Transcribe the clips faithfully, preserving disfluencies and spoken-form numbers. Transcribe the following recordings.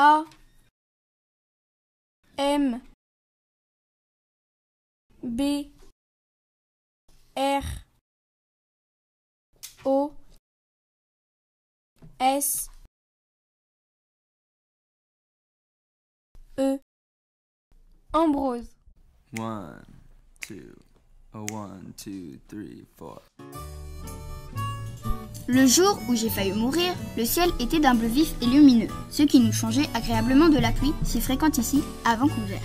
A M B R O S E. Ambrose. One, two, oh one, two, three, four. Le jour où j'ai failli mourir, le ciel était d'un bleu vif et lumineux, ce qui nous changeait agréablement de la pluie, si fréquente ici, à Vancouver.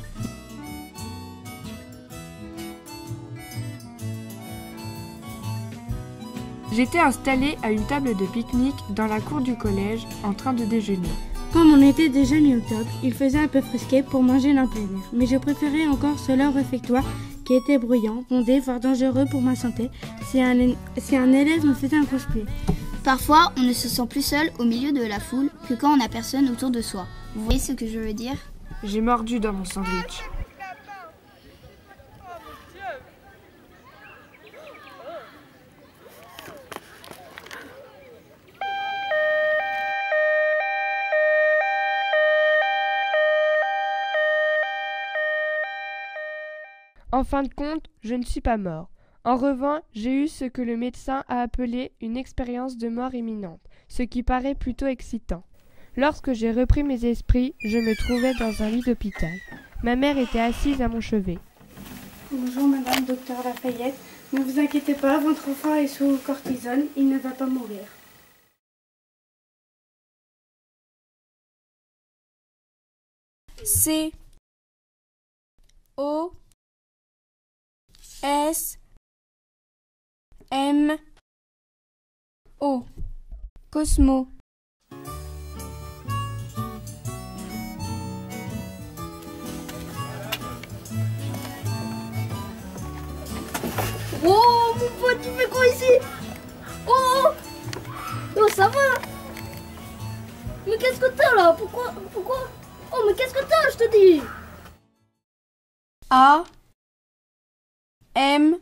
J'étais installée à une table de pique-nique dans la cour du collège, en train de déjeuner. Comme on était déjà mi-octobre, il faisait un peu frisquet pour manger en plein air, mais je préférais encore ce lait réfectoire qui était bruyant, bondé, voire dangereux pour ma santé si un, si un élève me faisait un cosplay. Parfois, on ne se sent plus seul au milieu de la foule que quand on n'a personne autour de soi. Vous voyez ce que je veux dire? J'ai mordu dans mon sandwich. En fin de compte, je ne suis pas mort. En revanche, j'ai eu ce que le médecin a appelé une expérience de mort imminente, ce qui paraît plutôt excitant. Lorsque j'ai repris mes esprits, je me trouvais dans un lit d'hôpital. Ma mère était assise à mon chevet. Bonjour madame docteur Lafayette, ne vous inquiétez pas, votre enfant est sous cortisone, il ne va pas mourir. C O S M O. Cosmo. Oh mon pote, tu fais quoi ici? Oh Oh ça va? Mais qu'est-ce que t'as là? Pourquoi Pourquoi Oh mais qu'est-ce que t'as, je te dis? A M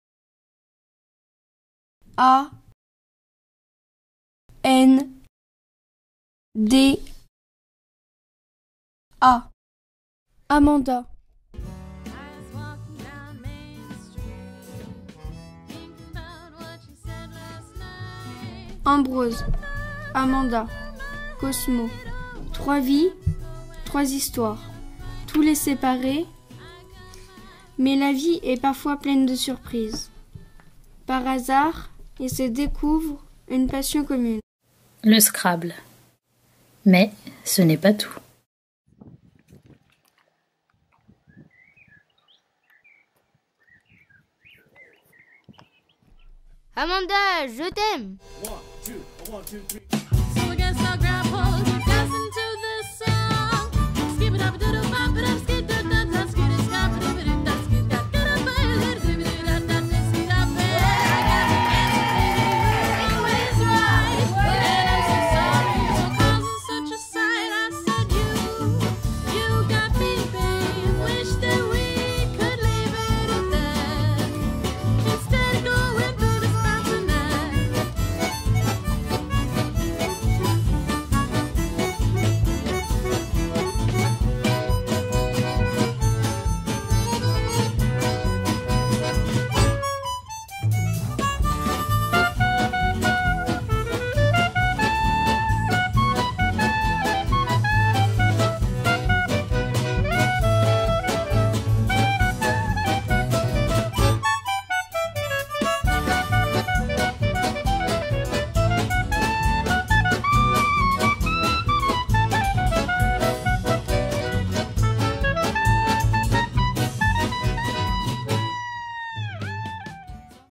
A N D A. Amanda. Ambrose. Amanda. Cosmo. Trois vies, trois histoires. Tous les séparés. Mais la vie est parfois pleine de surprises. Par hasard, ils se découvrent une passion commune. Le Scrabble. Mais ce n'est pas tout. Amanda, je t'aime. One, two, one, two, three.